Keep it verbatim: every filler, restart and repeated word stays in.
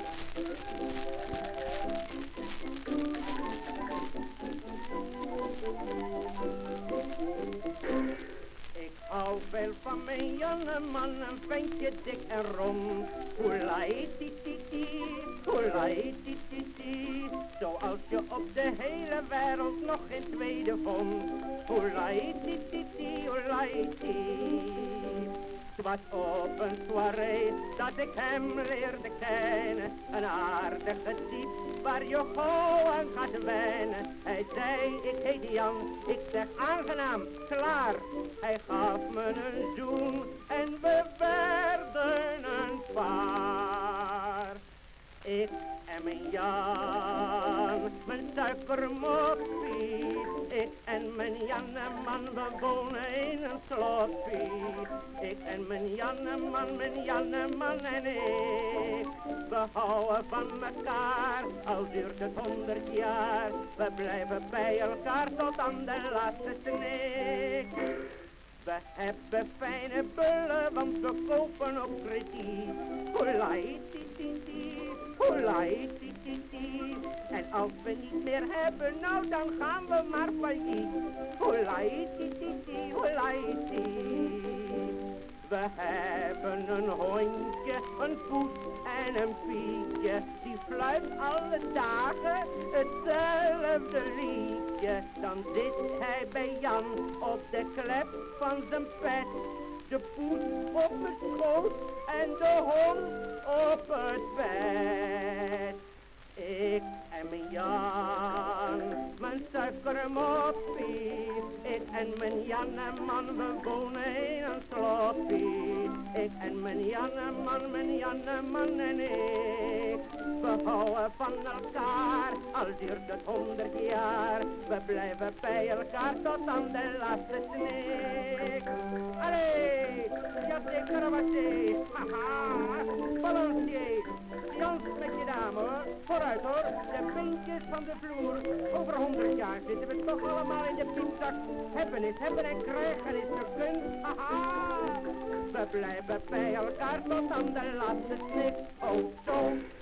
Ik hou veel van mijn Janneman, een ventje dik en rom. Hoelahi-ti-ti-ti, hoelahi-ti-ti-ti. Zoals je op de hele wereld nog geen tweede vond. Hoelahi-ti-ti-ti, hoelahi-ti. Het was op een soirée dat ik hem leerde kennen. Een aardige type waar je gauw aan gaat wennen. Hij zei, ik heet Jan, ik zeg aangenaam, klaar. Hij gaf me een zoen en we werden een paar. Ik en mijn Jan, mijn suikermoppie. Ik en mijn Janneman, we wonen in een sloppie. Ik en mijn Janneman, mijn Janneman en ik. We houden van elkaar, al duurt het honderd jaar. We blijven bij elkaar tot aan de laatste snik. We hebben fijne bullen, want we kopen op krediet. Hoelahi-ti-ti-ti, hoelahi-ti-ti-ti. En als we niet meer hebben, nou dan gaan we maar failliet. Hoelahi-ti-ti-ti, hoelahi-ti. We hebben een hondje, een poes en een pietje. Die fluit alle dagen hetzelfde liedje. Dan zit hij bij Jan op de klep van zijn pet. De poes op het schoot en de hond op het bed. Ik en mijn Jan, mijn suikermoppie. Ik en mijn Janneman, we wonen in een sloppie. Ik en mijn Janneman, mijn Janneman en ik. We houden van elkaar, al duurt het honderd jaar. We blijven bij elkaar tot aan de laatste snik. Allee, ja zeker wat je. Haha, balancier. Jans met je dame hoor. Vooruit hoor, de beentjes van de vloer. Over honderd jaar zitten we toch allemaal in de piepzak. Hebben is hebben en krijgen is de kunst. Haha, we blijven bij elkaar tot aan de laatste snik. Oh zo.